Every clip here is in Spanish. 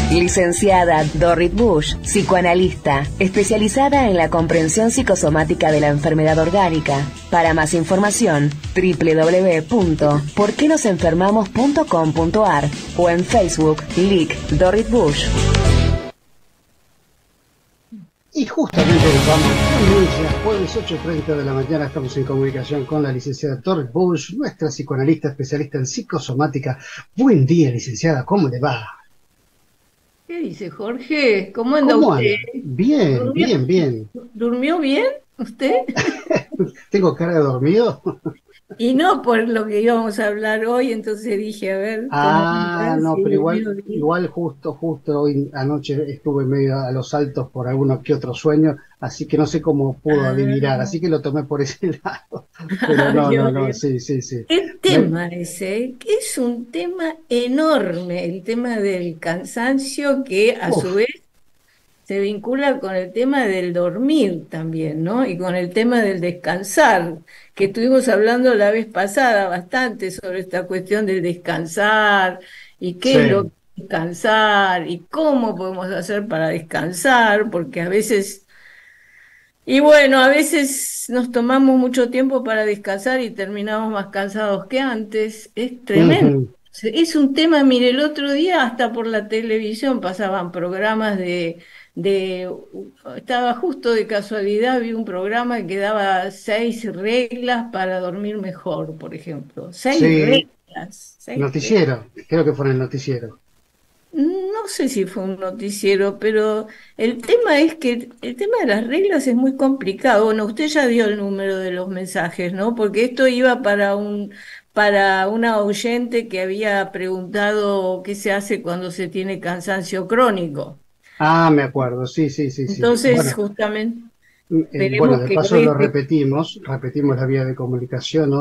Licenciada Dorrit Bush, psicoanalista, especializada en la comprensión psicosomática de la enfermedad orgánica. Para más información, www.porquenosenfermamos.com.ar o en Facebook, Lic Dorrit Bush. Y justamente vamos, jueves 8:30 de la mañana, estamos en comunicación con la licenciada Dorrit Bush, nuestra psicoanalista especialista en psicosomática. Buen día, licenciada, ¿cómo le va? ¿Qué dice Jorge? ¿Cómo anda ¿Cómo usted? anda? Bien, ¿Durmió, bien, bien. durmió bien usted? ¿Tengo cara de dormido? Y no por lo que íbamos a hablar hoy, entonces dije, a ver, ¿cómo Ah, anda? no, Si pero durmió bien. igual justo hoy anoche estuve medio a los saltos por alguno que otro sueño, así que no sé cómo pudo adivinar, Ah, así que lo tomé por ese lado. Pero no, vio, no, vio. sí, sí, sí. ¿Qué Me- tema ese? Que es un tema enorme, el tema del cansancio, que a su Uf, vez se vincula con el tema del dormir también, ¿no? Y con el tema del descansar, que estuvimos hablando la vez pasada bastante sobre esta cuestión del descansar y qué es lo que sí. es descansar y cómo podemos hacer para descansar, porque a veces, y bueno, a veces nos tomamos mucho tiempo para descansar y terminamos más cansados que antes. Es tremendo. Ujú. Es un tema, mire, el otro día hasta por la televisión pasaban programas de, estaba justo de casualidad, vi un programa que daba 6 reglas para dormir mejor, por ejemplo. Seis Sí, reglas, 6 reglas. noticiero, creo que fue en el noticiero. No sé si fue un noticiero, pero el tema es que el tema de las reglas es muy complicado. Bueno, usted ya dio el número de los mensajes, ¿no? Porque esto iba para una oyente que había preguntado qué se hace cuando se tiene cansancio crónico. Ah, me acuerdo, sí, sí, sí, sí. Entonces, Bueno, justamente, bueno, esperemos de que paso hoy lo esté. repetimos la vía de comunicación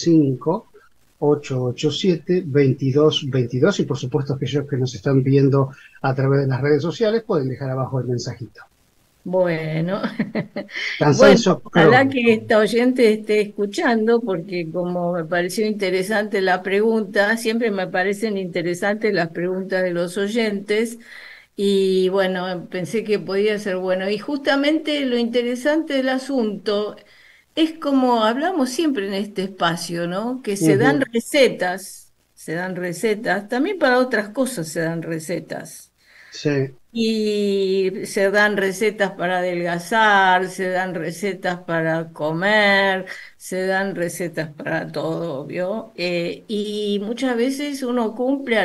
115887-2222 y por supuesto aquellos que nos están viendo a través de las redes sociales pueden dejar abajo el mensajito. Bueno, bueno, Cansancio ojalá que crónico. esta oyente esté escuchando, porque como me pareció interesante la pregunta, siempre me parecen interesantes las preguntas de los oyentes, y bueno, pensé que podía ser bueno. Y justamente lo interesante del asunto es como hablamos siempre en este espacio, ¿no? Que Ujú. se dan recetas, también para otras cosas se dan recetas. Sí, Y se dan recetas para adelgazar, se dan recetas para comer, se dan recetas para todo, ¿vio? Y muchas veces uno cumple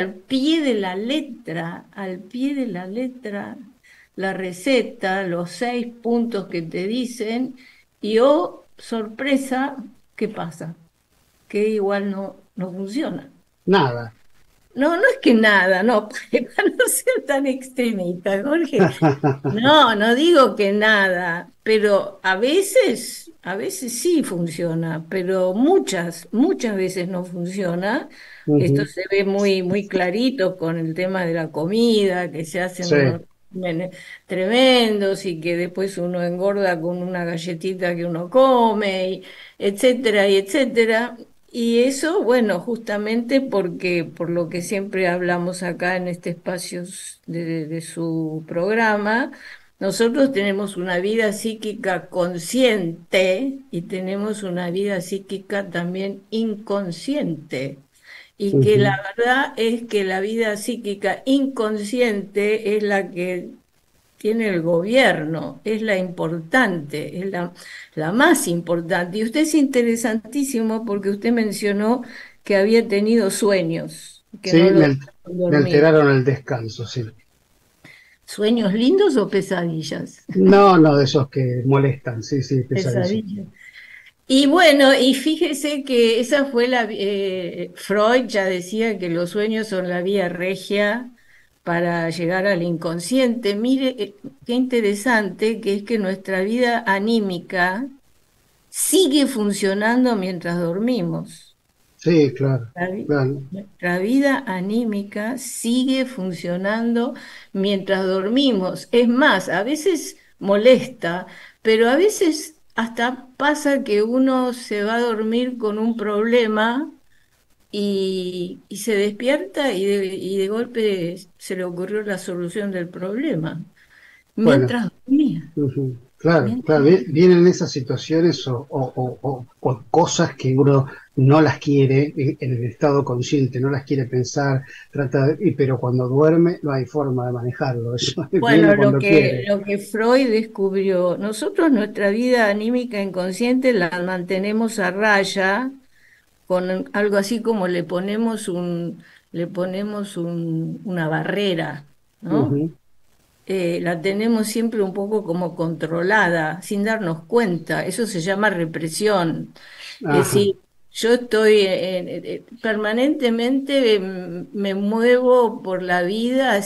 al pie de la letra, la receta, los 6 puntos que te dicen, y oh, sorpresa, ¿qué pasa? Que igual no funciona. nada. No, no es que nada, no, para no ser tan extremista, Jorge. No, no digo que nada, pero a veces sí funciona, pero muchas veces no funciona. Esto Ujú. se ve muy clarito con el tema de la comida, que se hacen Sí, unos resúmenes tremendos y que después uno engorda con una galletita que uno come, etcétera, y etcétera. Y eso, bueno, justamente porque por lo que siempre hablamos acá en este espacio de su programa, nosotros tenemos una vida psíquica consciente y tenemos una vida psíquica también inconsciente. Y que la ujú. verdad es que la vida psíquica inconsciente es la que tiene el gobierno, es la importante, es la más importante. Y usted es interesantísimo porque usted mencionó que había tenido sueños, que no Sí, lo dejaron me dormir. alteraron el descanso, sí. ¿Sueños lindos o pesadillas? No, no, de esos que molestan, sí, sí, pesadillas. Pesadillas. Y bueno, y fíjese que esa fue Freud ya decía que los sueños son la vía regia para llegar al inconsciente. Mire, qué interesante que es que nuestra vida anímica sigue funcionando mientras dormimos. Sí, claro, La, claro. nuestra vida anímica sigue funcionando mientras dormimos. Es más, a veces molesta, pero a veces hasta pasa que uno se va a dormir con un problema y se despierta y de golpe se le ocurrió la solución del problema, Bueno, mientras dormía. ujú, claro, Mientras claro, vienen esas situaciones o cosas que uno no las quiere en el estado consciente, no las quiere pensar, pero cuando duerme no hay forma de manejarlo, eso viene Bueno, cuando quiere. lo que Freud descubrió, nosotros nuestra vida anímica inconsciente la mantenemos a raya con algo así como le ponemos una barrera, ¿no? Ujú, La tenemos siempre un poco como controlada, sin darnos cuenta. Eso se llama represión. Es ajá, decir, yo estoy permanentemente me muevo por la vida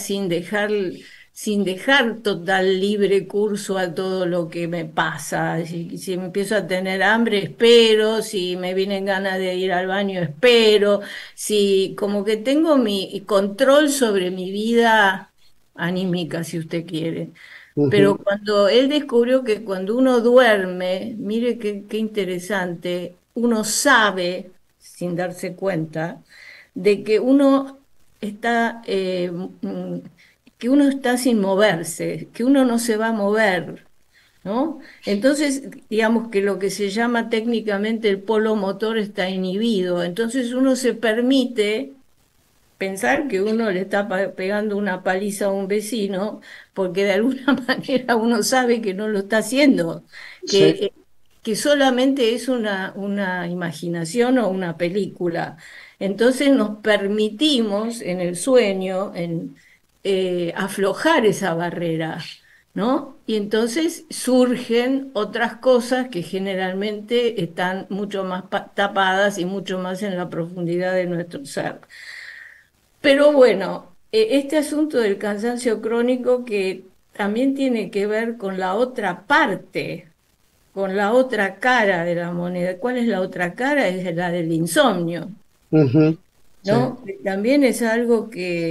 sin dejar total libre curso a todo lo que me pasa. Si empiezo a tener hambre, espero. Si me vienen ganas de ir al baño, espero. Si como que tengo mi control sobre mi vida anímica, si usted quiere. Pero ujú, cuando él descubrió que cuando uno duerme, mire qué interesante, uno sabe, sin darse cuenta, de que uno está, que uno está sin moverse, que uno no se va a mover, ¿no? Entonces, digamos que lo que se llama técnicamente el polo motor está inhibido. Entonces uno se permite pensar que uno le está pegando una paliza a un vecino, porque de alguna manera uno sabe que no lo está haciendo, que, sí, que solamente es una imaginación o una película. Entonces nos permitimos en el sueño aflojar esa barrera, ¿no? Y entonces surgen otras cosas que generalmente están mucho más tapadas y mucho más en la profundidad de nuestro ser. Pero bueno, este asunto del cansancio crónico que también tiene que ver con la otra parte, con la otra cara de la moneda. ¿Cuál es la otra cara? Es la del insomnio, ujú, sí, ¿no? Que también es algo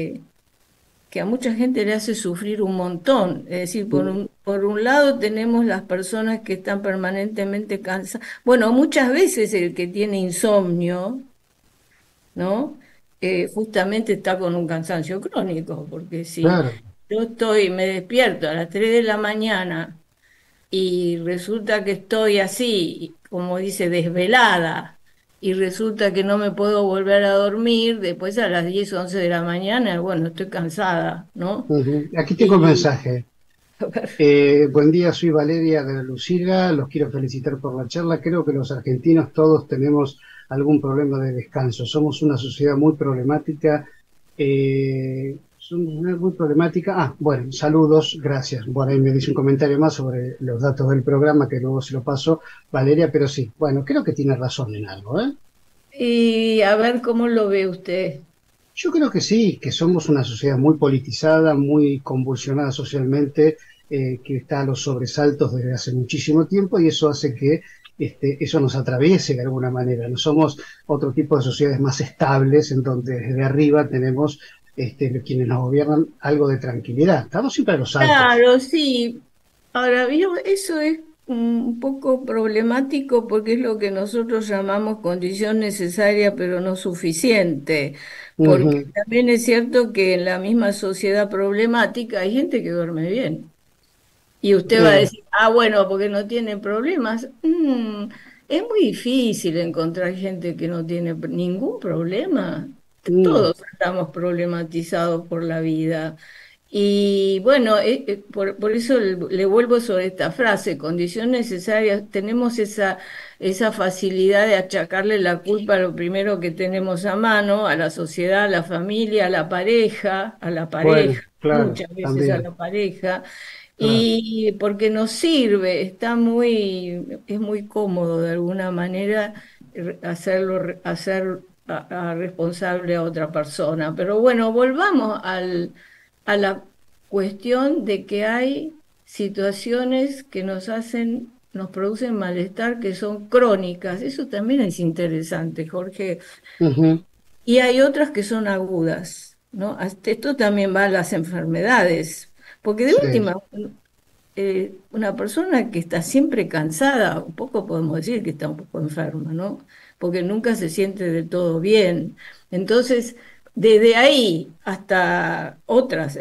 que a mucha gente le hace sufrir un montón. Es decir, mm, por un lado tenemos las personas que están permanentemente cansadas. Bueno, muchas veces el que tiene insomnio, ¿no? Justamente está con un cansancio crónico, porque si claro. me despierto a las 3 de la mañana y resulta que estoy así, como dice, desvelada, y resulta que no me puedo volver a dormir, después a las 10 o 11 de la mañana, bueno, estoy cansada, ¿no? Ujú. Aquí tengo el Y, mensaje. a ver, Buen día, soy Valeria de la Lucila, los quiero felicitar por la charla. Creo que los argentinos todos tenemos algún problema de descanso. Somos una sociedad muy problemática. Muy problemática. Ah, bueno, saludos, gracias. Bueno, ahí me dice un comentario más sobre los datos del programa que luego se lo paso, Valeria, pero sí, bueno, creo que tiene razón en algo, ¿eh? y a ver cómo lo ve usted. Yo creo que sí, que somos una sociedad muy politizada, muy convulsionada socialmente, que está a los sobresaltos desde hace muchísimo tiempo y eso hace que eso nos atraviese de alguna manera. No somos otro tipo de sociedades más estables en donde desde arriba tenemos quienes nos gobiernan algo de tranquilidad. Estamos siempre a los altos. Claro, sí. Ahora, ¿vio? Eso es un poco problemático porque es lo que nosotros llamamos condición necesaria pero no suficiente. Porque Ujú, también es cierto que en la misma sociedad problemática hay gente que duerme bien. Y usted va a eh, decir, ah, bueno, porque no tiene problemas. Es muy difícil encontrar gente que no tiene ningún problema. mm, Todos estamos problematizados por la vida. Y bueno, por eso le vuelvo sobre esta frase, condición necesaria, tenemos esa facilidad de achacarle la culpa a lo primero que tenemos a mano, a la sociedad, a la familia, a la bueno, pareja, claro, muchas veces a también, la pareja, claro. y porque nos sirve, es muy cómodo de alguna manera hacer a responsable a otra persona. Pero bueno, volvamos a la cuestión de que hay situaciones que nos producen malestar, que son crónicas. Eso también es interesante, Jorge. Ujú, Y hay otras que son agudas, ¿no? Hasta esto también va a las enfermedades, porque de sí, última, una persona que está siempre cansada, un poco podemos decir que está un poco enferma, ¿no? porque nunca se siente del todo bien. Entonces, desde ahí hasta otras,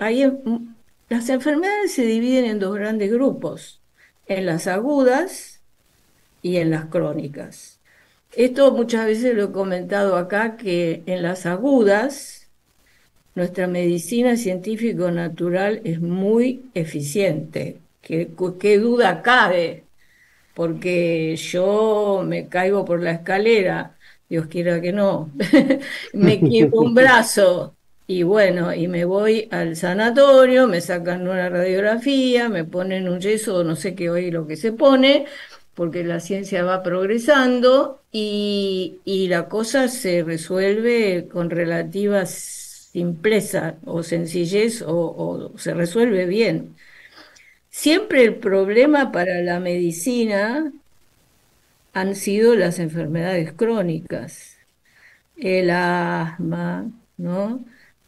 las enfermedades se dividen en dos grandes grupos, en las agudas y en las crónicas. Esto muchas veces lo he comentado acá, que en las agudas nuestra medicina científico-natural es muy eficiente. ¿Qué duda cabe? Porque yo me caigo por la escalera, Dios quiera que no, me quiebro un brazo y bueno, y me voy al sanatorio, me sacan una radiografía, me ponen un yeso, no sé qué hoy lo que se pone, porque la ciencia va progresando y la cosa se resuelve con relativa simpleza o sencillez o se resuelve bien. Siempre el problema para la medicina han sido las enfermedades crónicas, el asma, ¿no?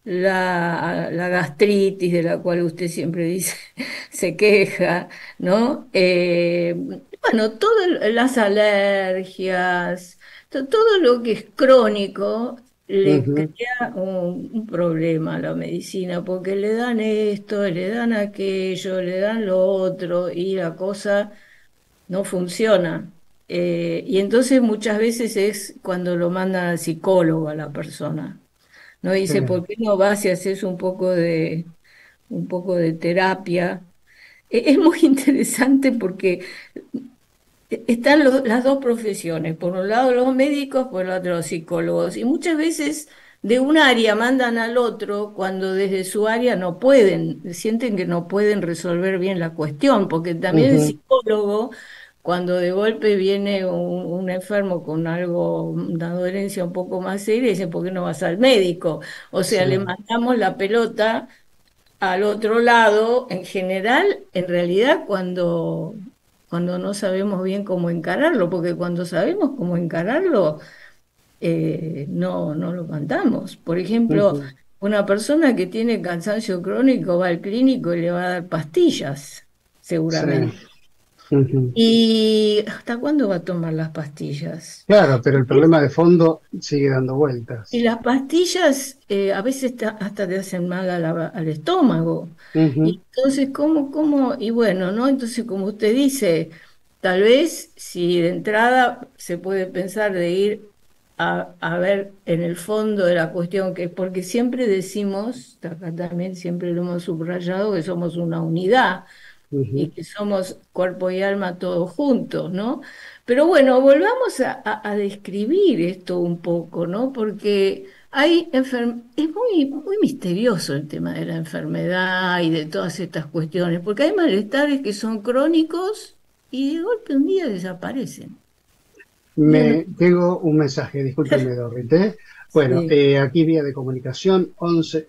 La gastritis de la cual usted siempre dice, se queja, ¿no? Bueno, las alergias, todo lo que es crónico le Ujú. crea un problema a la medicina, porque le dan esto, le dan aquello, le dan lo otro, y la cosa no funciona. Y entonces muchas veces es cuando lo mandan al psicólogo a la persona. ¿No? Sí, Dice, ¿por qué no vas y haces un poco de terapia? Es muy interesante porque están las dos profesiones, por un lado los médicos, por el otro los psicólogos, y muchas veces de un área mandan al otro cuando desde su área no pueden, sienten que no pueden resolver bien la cuestión, porque también el ujú, psicólogo, cuando de golpe viene un enfermo con algo, una dolencia un poco más seria, dice, ¿por qué no vas al médico? O sea, le sí, mandamos la pelota al otro lado, en general, en realidad, cuando no sabemos bien cómo encararlo, porque cuando sabemos cómo encararlo, no lo mandamos. Por ejemplo, ujú, una persona que tiene cansancio crónico va al clínico y le va a dar pastillas, sí, seguramente. ujú. ¿Y hasta cuándo va a tomar las pastillas? Claro, pero el problema de fondo sigue dando Y vueltas. las pastillas a veces hasta te hacen mal al estómago. Ujú, Y entonces, ¿cómo? Y bueno, ¿no? Entonces, como usted dice, tal vez si de entrada se puede pensar de ir a ver en el fondo de la cuestión, que porque siempre decimos, acá también siempre lo hemos subrayado, que somos una unidad y ujú. que somos cuerpo y alma todos juntos, ¿no? Pero bueno, volvamos a describir esto un poco, ¿no? Porque es muy misterioso el tema de la enfermedad y de todas estas cuestiones, porque hay malestares que son crónicos y de golpe un día desaparecen. Yo no- Me tengo un mensaje, discúlpeme, Dorrit, ¿eh? Bueno, Sí. aquí vía de comunicación 11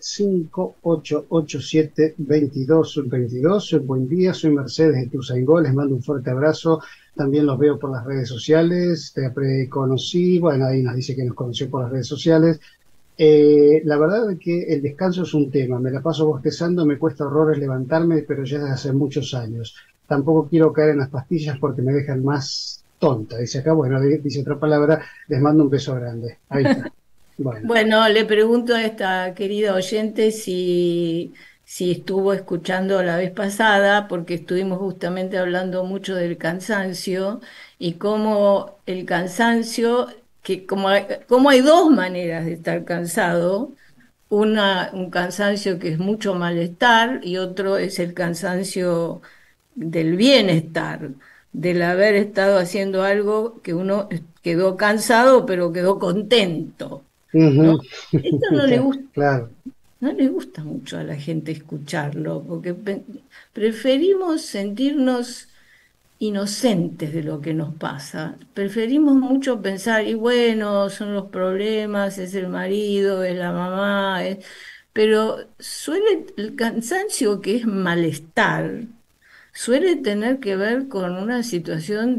5887 2222. Buen día, soy Mercedes de Ituzaingó, les mando un fuerte abrazo. También los veo por las redes sociales, te conocí, bueno, ahí nos dice que nos conoció por las redes sociales. La verdad es que el descanso es un tema, me la paso bostezando, me cuesta horrores levantarme, pero ya desde hace muchos años. Tampoco quiero caer en las pastillas porque me dejan más tonta. Dice acá, bueno, dice otra palabra, les mando un beso grande. Ahí está. Bueno, Bueno, le pregunto a esta querida oyente si estuvo escuchando la vez pasada, porque estuvimos justamente hablando mucho del cansancio y cómo el cansancio, que como hay dos maneras de estar cansado, un cansancio que es mucho malestar y otro es el cansancio del bienestar, del haber estado haciendo algo que uno quedó cansado, pero quedó contento. ¿No? ujú. Esto no le gusta, Claro, no le gusta mucho a la gente escucharlo, porque preferimos sentirnos inocentes de lo que nos pasa. Preferimos mucho pensar, y bueno, son los problemas, es el marido, es la mamá, pero suele el cansancio que es malestar, suele tener que ver con una situación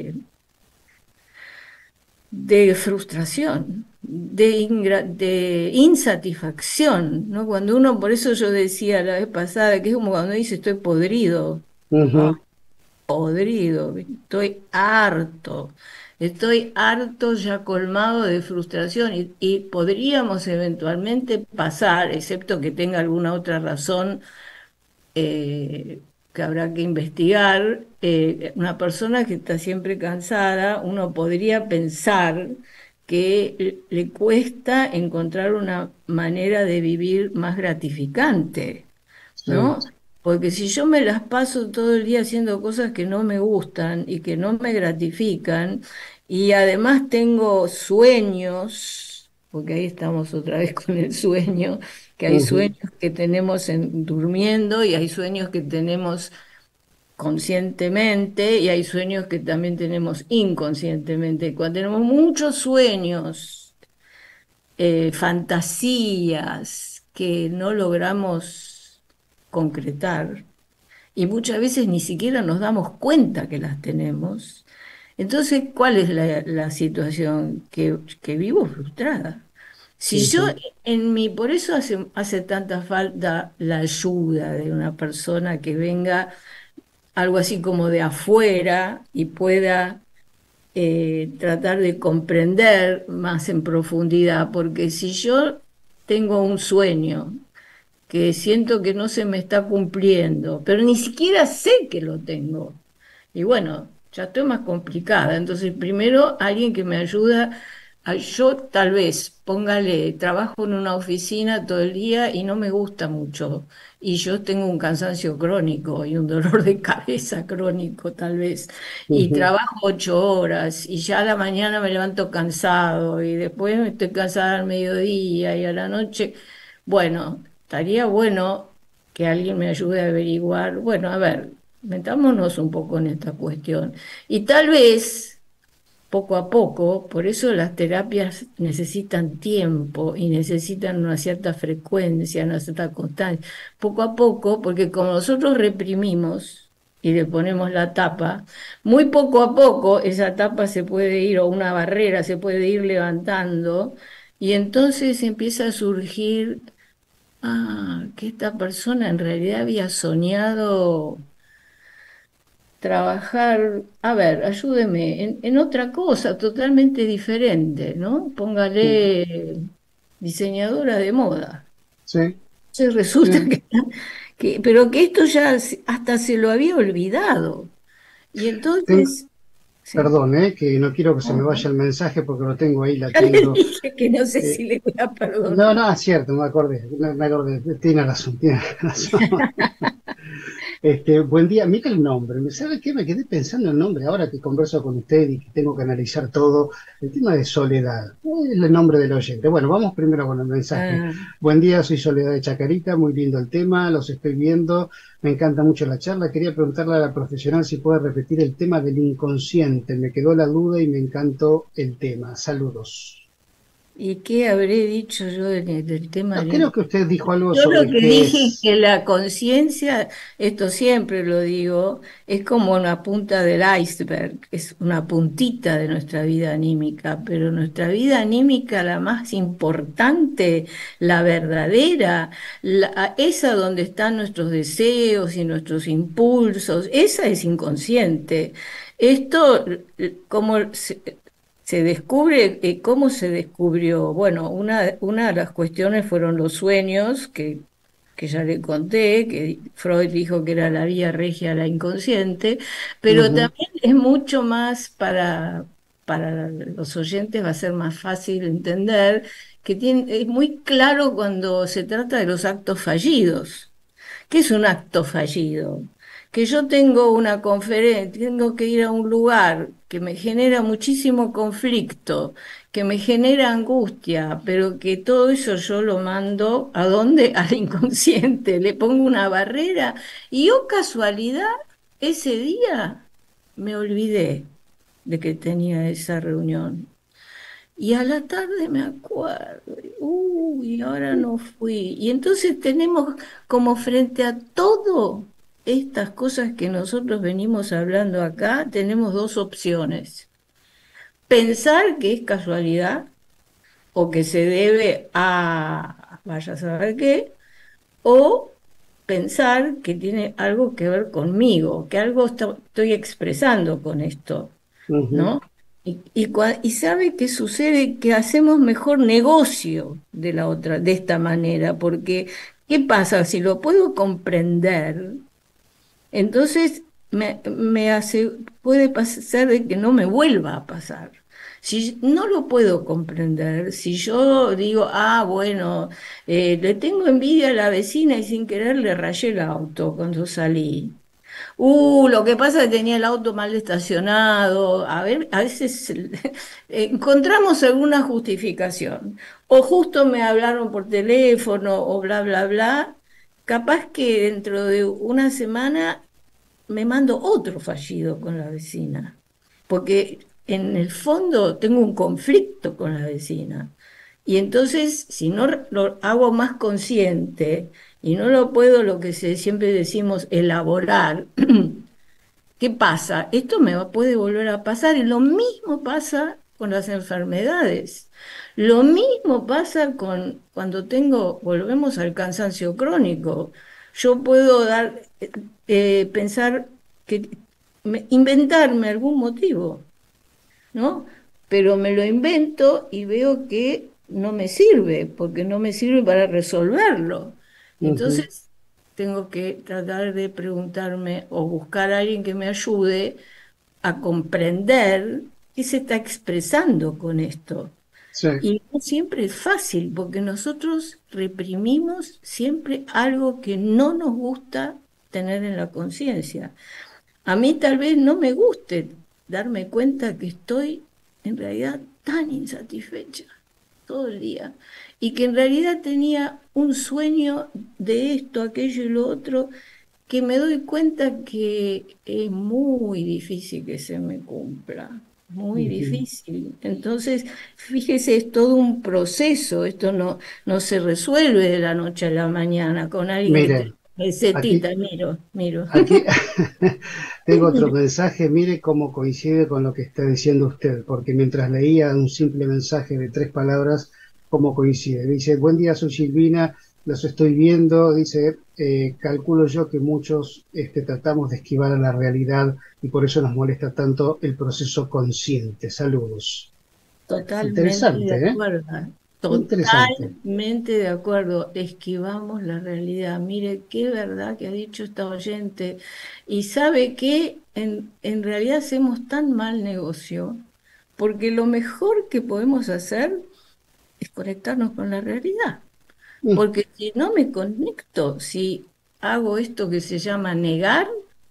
de frustración, de insatisfacción, ¿no? Cuando uno, por eso yo decía la vez pasada, que es como cuando dice estoy podrido, ujú, podrido, estoy harto. estoy harto, ya colmado de frustración y podríamos eventualmente pasar, excepto que tenga alguna otra razón que habrá que investigar, una persona que está siempre cansada, uno podría pensar que le cuesta encontrar una manera de vivir más gratificante, Sí. ¿no? Porque si yo me las paso todo el día haciendo cosas que no me gustan y que no me gratifican, y además tengo sueños, porque ahí estamos otra vez con el sueño, que hay Ujú. sueños que tenemos durmiendo y hay sueños que tenemos conscientemente y hay sueños que también tenemos inconscientemente. Cuando tenemos muchos sueños, fantasías que no logramos concretar y muchas veces ni siquiera nos damos cuenta que las tenemos. Entonces, ¿cuál es la situación? Que vivo frustrada. Si yo Ujú. por eso hace tanta falta la ayuda de una persona que venga algo así como de afuera y pueda tratar de comprender más en profundidad, porque si yo tengo un sueño que siento que no se me está cumpliendo, pero ni siquiera sé que lo tengo. Y bueno, ya estoy más complicada. Entonces, primero alguien que me ayuda, yo tal vez, póngale, trabajo en una oficina todo el día y no me gusta mucho. Y yo tengo un cansancio crónico y un dolor de cabeza crónico tal vez. Y Ujú. trabajo 8 horas y ya a la mañana me levanto cansado y después me estoy cansada al mediodía y a la noche. Bueno, estaría bueno que alguien me ayude a averiguar. Bueno, a ver, metámonos un poco en esta cuestión. Y tal vez, poco a poco, por eso las terapias necesitan tiempo y necesitan una cierta frecuencia, una cierta constancia. Poco a poco, porque como nosotros reprimimos y le ponemos la tapa, muy poco a poco esa tapa se puede ir, o una barrera se puede ir levantando, y entonces empieza a surgir, que esta persona en realidad había soñado trabajar, a ver, ayúdeme, en otra cosa totalmente diferente, ¿no? Ujú. Póngale diseñadora de moda. Sí, Entonces resulta sí, pero que esto ya hasta se lo había olvidado. Y tengo, entonces, sí. perdón, que no quiero que se me Ujú. vaya el mensaje porque lo tengo ahí Ya le latiendo. dije que no sé Eh, si le voy a no, perdonar. no, es cierto, me acordé, tiene razón, tiene razón. Buen día, mira el nombre. ¿Sabe qué? Me quedé pensando en el nombre ahora que converso con usted y que tengo que analizar todo. El tema de Soledad, es el nombre del oyente. Bueno, vamos primero con el mensaje. Ah, Buen día, soy Soledad de Chacarita, muy lindo el tema, los estoy viendo, me encanta mucho la charla. Quería preguntarle a la profesional si puede repetir el tema del inconsciente. Me quedó la duda y me encantó el tema. Saludos. ¿y qué habré dicho yo del tema No, del creo que usted dijo algo Yo lo sobre que qué dije es es. que la conciencia, esto siempre lo digo, es como una punta del iceberg, es una puntita de nuestra vida anímica, pero nuestra vida anímica, la más importante, la verdadera, esa donde están nuestros deseos y nuestros impulsos, esa es inconsciente. Esto, como se descubre, ¿cómo se descubrió? Bueno, una de las cuestiones fueron los sueños, que ya le conté, que Freud dijo que era la vía regia a la inconsciente, pero Ujú. también es mucho más para los oyentes, va a ser más fácil entender, es muy claro cuando se trata de los actos fallidos. ¿Qué es un acto fallido? Que yo tengo una conferencia, tengo que ir a un lugar que me genera muchísimo conflicto, que me genera angustia, pero que todo eso yo lo mando ¿a dónde? Al inconsciente, le pongo una barrera y oh casualidad, ese día me olvidé de que tenía esa reunión. Y a la tarde me acuerdo, uy, ahora no fui. Y entonces tenemos como frente a todo estas cosas que nosotros venimos hablando acá, tenemos dos opciones. Pensar que es casualidad o que se debe a vaya a saber qué, o pensar que tiene algo que ver conmigo, que algo estoy expresando con esto, Ujú. ¿no? Y sabe qué sucede, que hacemos mejor negocio de la otra, de esta manera, porque ¿qué pasa? Si lo puedo comprender, entonces puede pasar de que no me vuelva a pasar. Si no lo puedo comprender, si yo digo, bueno, le tengo envidia a la vecina y sin querer le rayé el auto cuando salí. Lo que pasa es que tenía el auto mal estacionado. A ver, a veces encontramos alguna justificación. O justo me hablaron por teléfono o bla, bla, bla. Capaz que dentro de una semana me mando otro fallido con la vecina. Porque en el fondo tengo un conflicto con la vecina. Y entonces, si no lo hago más consciente y no lo puedo, lo que siempre decimos, elaborar, ¿qué pasa? Esto puede volver a pasar y lo mismo pasa con las enfermedades. Lo mismo pasa con cuando volvemos al cansancio crónico. Yo puedo pensar que inventarme algún motivo, ¿no? Pero me lo invento y veo que no me sirve, porque no me sirve para resolverlo. Ujú. Entonces, tengo que tratar de preguntarme o buscar a alguien que me ayude a comprender qué se está expresando con esto. Sí. Y no siempre es fácil, porque nosotros reprimimos siempre algo que no nos gusta tener en la conciencia. A mí tal vez no me guste darme cuenta que estoy en realidad tan insatisfecha todo el día y que en realidad tenía un sueño de esto, aquello y lo otro, que me doy cuenta que es muy difícil que se me cumpla, muy Ujú. difícil. Entonces, fíjese, es todo un proceso, esto no se resuelve de la noche a la mañana con alguien que te Mire, aquí, recetita, miro. aquí tengo otro mensaje, mire cómo coincide con lo que está diciendo usted, porque mientras leía un simple mensaje de 3 palabras, cómo coincide. Dice, buen día, soy Silvina, los estoy viendo, dice, calculo yo que muchos tratamos de esquivar a la realidad y por eso nos molesta tanto el proceso consciente. Saludos. Totalmente de Interesante, ¿eh? acuerdo, Interesante. totalmente de acuerdo. Esquivamos la realidad. Mire, qué verdad que ha dicho esta oyente. Y sabe que en realidad hacemos tan mal negocio, porque lo mejor que podemos hacer es conectarnos con la realidad. Mm. Porque si no me conecto, si hago esto que se llama negar,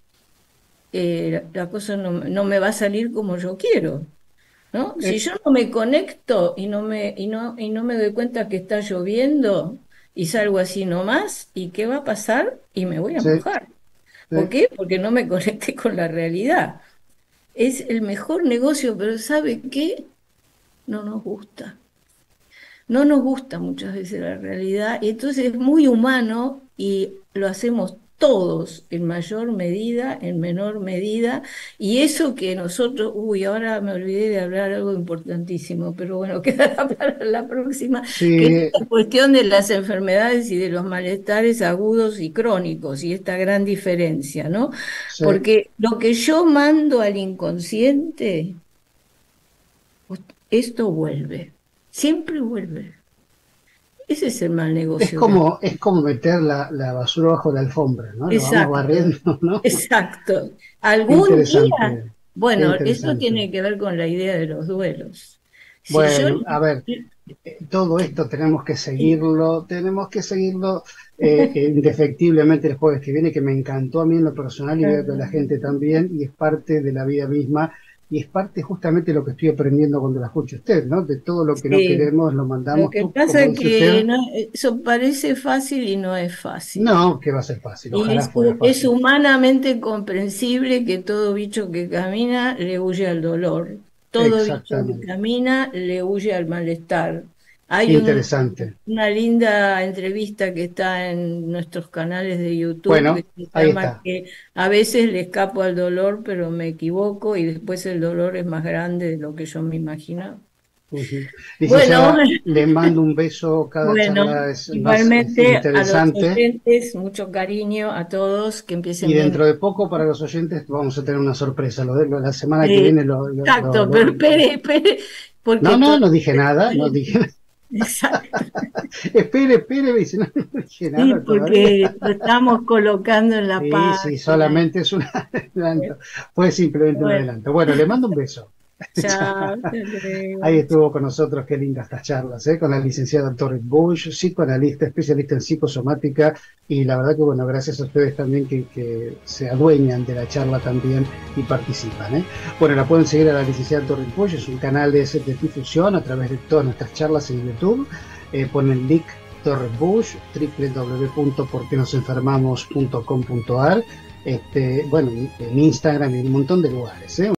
la cosa no me va a salir como yo quiero. ¿No? Si Eh, yo no me conecto y no me doy cuenta que está lloviendo y salgo así nomás, ¿y qué va a pasar? Y me voy a sí, mojar. ¿Por sí. qué? Porque no me conecté con la realidad. Es el mejor negocio, pero ¿sabe qué? No nos gusta. No nos gusta muchas veces la realidad y entonces es muy humano y lo hacemos todos en mayor medida, en menor medida, y eso que nosotros, ahora me olvidé de hablar algo importantísimo, pero bueno, quedará para la próxima, que es Sí, la cuestión de las enfermedades y de los malestares agudos y crónicos, y esta gran diferencia, ¿no? sí. Porque lo que yo mando al inconsciente, esto vuelve, siempre vuelve. Ese es el mal negocio que hacemos. Es como meter la basura bajo la alfombra, ¿no? Lo vamos Exacto, barriendo, ¿no? exacto. Qué Algún día, interesante, qué bueno, esto interesante. tiene que ver con la idea de los duelos. Si yo, Bueno, a ver, todo esto tenemos que seguirlo indefectiblemente el jueves que viene, que me encantó a mí en lo personal y veo que a la gente también, y es parte de la vida misma, y es parte justamente de lo que estoy aprendiendo cuando la escucho a usted, ¿no? De todo lo que no sí, queremos lo lo mandamos, que pasa como es dice usted, que eso parece fácil y no es fácil. no, que va a ser fácil, Y ojalá fuera es fácil. humanamente comprensible que todo bicho que camina le huye al dolor. Todo bicho que Exactamente. camina le huye al malestar. Hay Interesante. una linda entrevista que está en nuestros canales de YouTube que Bueno, se ahí llama está. que a veces le escapo al dolor, pero me equivoco y después el dolor es más grande de lo que yo me imaginaba. Ujú. Licenciada, Bueno, le mando un beso, cada bueno, charla es más igualmente a los interesante. oyentes, mucho cariño a todos, que Y empiecen bien. dentro de poco, para los oyentes, vamos a tener una sorpresa. La semana que Eh, viene exacto, pero espere, espere, porque No, no, no todavía... dije nada, no dije nada. Exacto, Espere, espere, me dice, no, no dije sí, nada todavía. porque lo estamos colocando en la Sí, sí, página. solamente es un adelanto. Fue simplemente un Bueno, adelanto. Bueno, le mando un beso. chao, hasta Ahí luego. estuvo con nosotros, qué lindas estas charlas, ¿eh? Con la licenciada Torres Bush, psicoanalista, especialista en psicosomática, y la verdad que, bueno, gracias a ustedes también que se adueñan de la charla también y participan, ¿eh? Bueno, la pueden seguir a la licenciada Torres Bush, es un canal de difusión a través de todas nuestras charlas en YouTube. Ponen el link Torres Bush, www.porquenosenfermamos.com.ar, bueno, en Instagram y en un montón de lugares, ¿eh?